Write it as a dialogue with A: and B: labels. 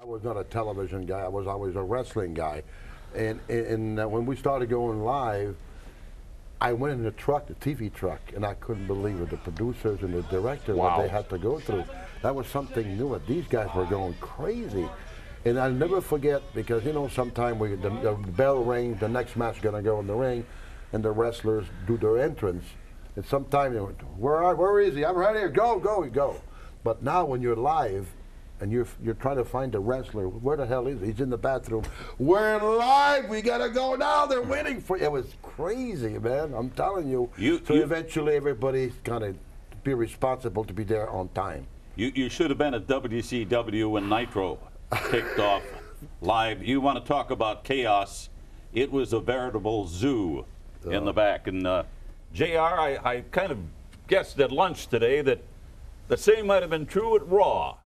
A: I was not a television guy. I was always a wrestling guy. And when we started going live, I went in the truck, the TV truck, and I couldn't believe it. The producers and the director, what they had to go through. That was something new. These guys were going crazy. And I'll never forget, because, you know, sometime the bell rings, the next match is going to go in the ring, and the wrestlers do their entrance. And sometimes, where is he? I'm right here. Go, go, go. But now when you're live, and you're trying to find the wrestler, where the hell is he? He's in the bathroom. We're live. We gotta go now. They're waiting for you. It was crazy, man. I'm telling you. So eventually, everybody's gonna be responsible to be there on time.
B: You should have been at WCW when Nitro kicked off live. You want to talk about chaos? It was a veritable zoo in the back. And JR, I kind of guessed at lunch today that the same might have been true at Raw.